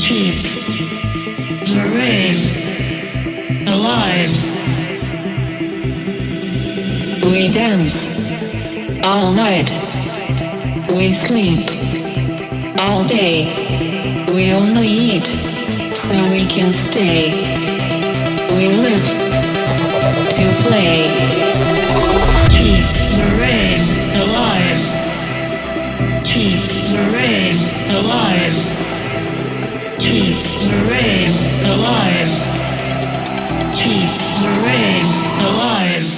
Keep the rave alive. We dance all night. We sleep all day. We only eat so we can stay. We live to play. Keep the rave alive. Keep the rave alive. Keep the rave alive. Keep the rave alive.